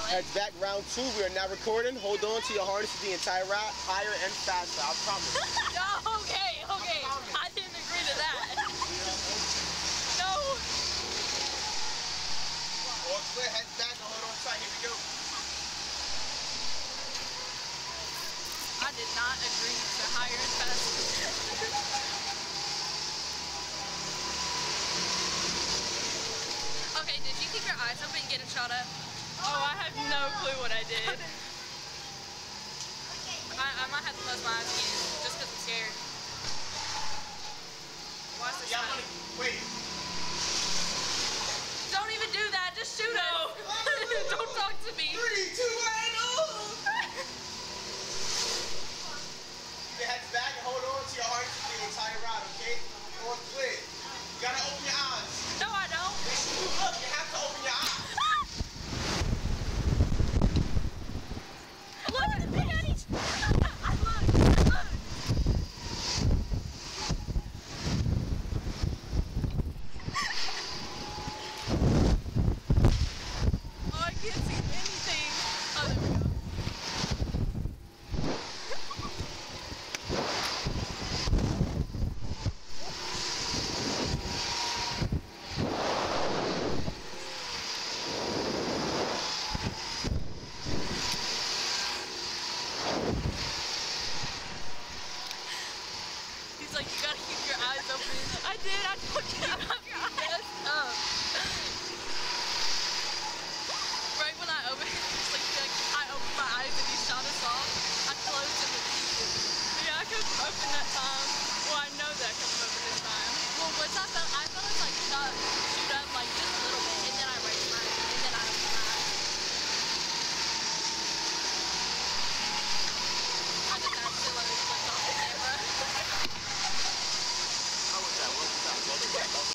Heads back, round 2. We are now recording. Hold on to your harnesses the entire route, higher and faster. I promise. Okay. I didn't agree to that. No. All clear, heads back, and hold on tight. Here we go. I did not agree to higher and faster. Okay, did you keep your eyes open and get a shot up? Oh, I have no clue what I did. I might have to close my eyes again, just because I'm scared. Watch this. Wait. Don't even do that, just shoot it. Don't talk.